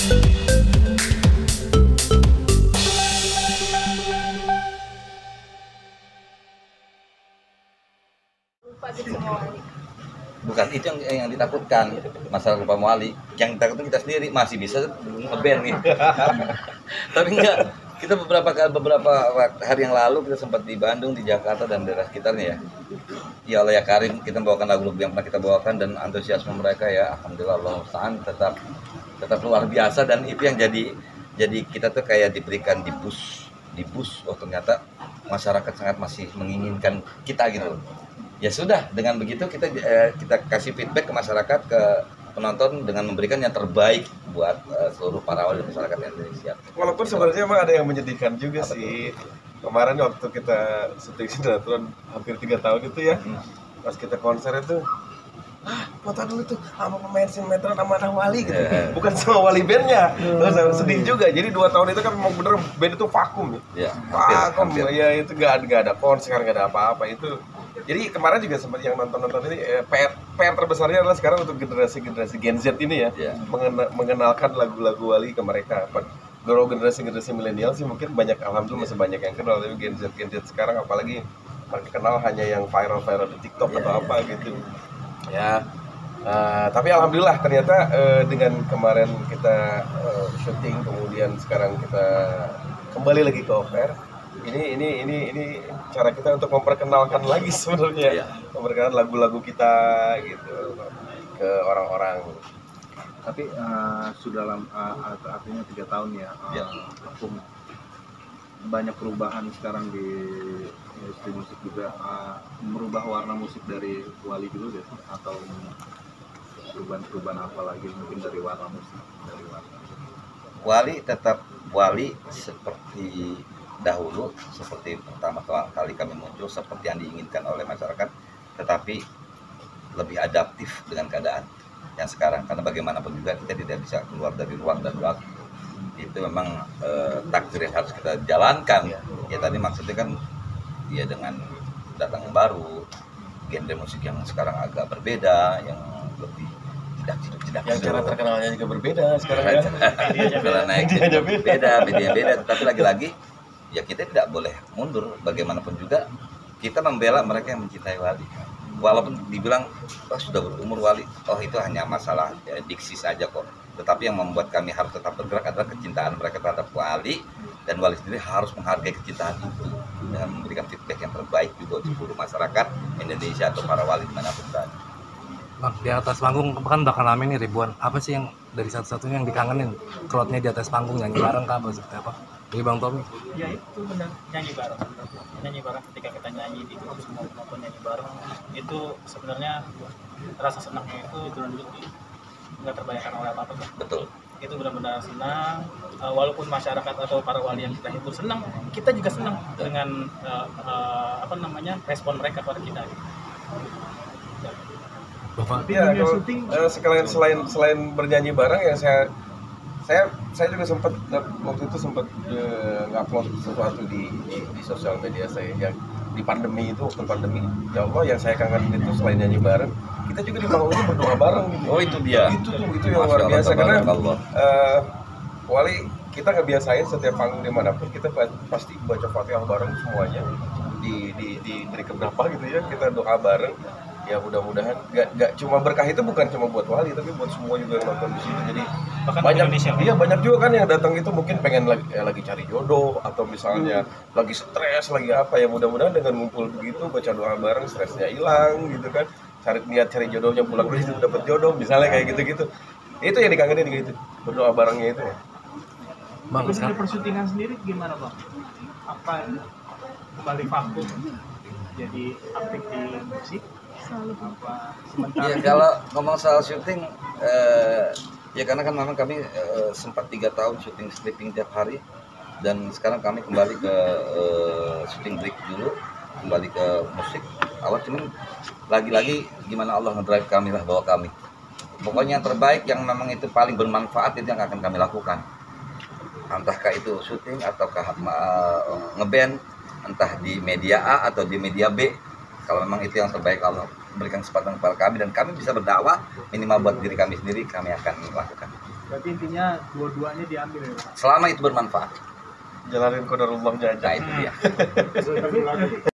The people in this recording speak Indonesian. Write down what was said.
Bukan itu yang ditakutkan, masalah lupa wali. Yang ditakutkan kita sendiri masih bisa ngeband nih. Tapi enggak, kita beberapa hari yang lalu kita sempat di Bandung, di Jakarta dan daerah sekitarnya ya. Ya Allah ya Karim, kita bawakan lagu-lagu yang pernah kita bawakan dan antusiasme mereka ya alhamdulillah Allah musta'an tetap luar biasa, dan itu yang jadi kita tuh kayak diberikan di push. Oh ternyata masyarakat sangat masih menginginkan kita gitu. Ya sudah, dengan begitu kita kasih feedback ke masyarakat, ke penonton dengan memberikan yang terbaik buat seluruh para wali masyarakat Indonesia. Walaupun sebenarnya emang ada yang menyedihkan juga sih. Kemarin waktu kita syuting sinetron hampir 3 tahun itu ya, pas kita konser itu, foto dulu tuh sama pemain sinetron sama anak wali gitu, bukan sama wali bandnya. Sedih juga. Jadi 2 tahun itu kan memang bener band itu vakum ya. Vakum ya, itu gak ada konser, gak ada apa-apa itu. Jadi kemarin juga sempat yang nonton ini PR terbesarnya adalah sekarang untuk generasi Gen Z ini ya, mengenalkan lagu-lagu wali ke mereka. Kalau generasi milenial sih mungkin banyak, alhamdulillah masih banyak yang kenal, tapi Gen Z sekarang apalagi mereka kenal hanya yang viral di TikTok atau apa gitu. Ya, tapi alhamdulillah ternyata dengan kemarin kita syuting, kemudian sekarang kita kembali lagi ke off air. Ini cara kita untuk memperkenalkan lagi sebenarnya, memperkenalkan lagu-lagu kita gitu ke orang-orang. Tapi sudah artinya 3 tahun ya, vakum. Banyak perubahan sekarang di industri musik juga, merubah warna musik dari wali dulu deh, atau perubahan apa lagi mungkin dari warna musik, dari warna. Wali tetap wali seperti dahulu, seperti pertama kali kami muncul, seperti yang diinginkan oleh masyarakat, tetapi lebih adaptif dengan keadaan yang sekarang, karena bagaimanapun juga kita tidak bisa keluar dari ruang dan waktu. Itu memang takdir yang harus kita jalankan. Ya tadi maksudnya kan ya dengan datang baru, genre musik yang sekarang agak berbeda, yang lebih tidak yang cara terkenalnya juga berbeda sekarang ya. Cara naiknya beda, tetapi lagi-lagi ya kita tidak boleh mundur. Bagaimanapun juga kita membela mereka yang mencintai wali. Walaupun dibilang sudah berumur wali, itu hanya masalah diksi saja kok. Tetapi yang membuat kami harus tetap bergerak adalah kecintaan mereka terhadap wali, dan wali sendiri harus menghargai kecintaan itu dengan memberikan feedback yang terbaik juga untuk seluruh masyarakat Indonesia atau para wali dimanapun berada. Bang, di atas panggung kan bakal rame nih ribuan. Apa sih yang dari satu-satunya yang dikangenin? Crowd-nya di atas panggung nyanyi bareng kah, seperti apa? Jadi Bang Tommy? Ya itu benar, nyanyi bareng ketika kita nyanyi di grup semua penonton nyanyi bareng, itu sebenarnya rasa senangnya itu dulu nggak terbayangkan oleh apa-apa. Betul. Itu benar-benar senang, walaupun masyarakat atau para wali yang kita hibur senang, kita juga senang dengan respon mereka pada kita. Ya, selain bernyanyi bareng ya saya juga sempat waktu itu ngupload sesuatu di sosial media saya yang di pandemi itu, waktu pandemi. Ya Allah, yang saya kangen itu selain nyanyi bareng, kita juga di panggung itu berdoa bareng gitu. Oh itu dia. Itu yang luar biasa, karena wali kita nggak biasain setiap panggung dimanapun kita pasti baca Fatihah bareng semuanya di keberapa gitu ya, kita doa bareng. Ya mudah-mudahan gak cuma berkah itu bukan cuma buat wali, tapi buat semua juga yang nonton di situ. Jadi bahkan banyak juga kan yang datang itu mungkin pengen lagi cari jodoh, atau misalnya lagi stres, lagi apa ya. Mudah-mudahan dengan ngumpul begitu, baca doa bareng, stresnya hilang gitu kan. Cari jodohnya, pulang dari situ dapat jodoh misalnya, kayak gitu-gitu. Itu yang dikangenin gitu, berdoa barengnya itu ya. Bang, di persyutingan sendiri gimana Bang? Apa kembali vakum jadi aktif di musik? Ya kalau ngomong soal syuting, ya karena kan memang kami sempat 3 tahun syuting stripping tiap hari, dan sekarang kami kembali ke syuting break dulu, kembali ke musik awal. Cuman lagi-lagi gimana Allah ngedrive kami lah, bawa kami. Pokoknya yang terbaik, yang memang itu paling bermanfaat, itu yang akan kami lakukan. Entahkah itu syuting ataukah ngeband, entah di media A atau di media B. Kalau memang itu yang terbaik Allah berikan kesempatan kepada kami dan kami bisa berdakwah, minimal buat diri kami sendiri, kami akan melakukan. Berarti intinya dua-duanya diambil ya Pak? Selama itu bermanfaat. Jalanin kodarullah aja. Nah itu dia.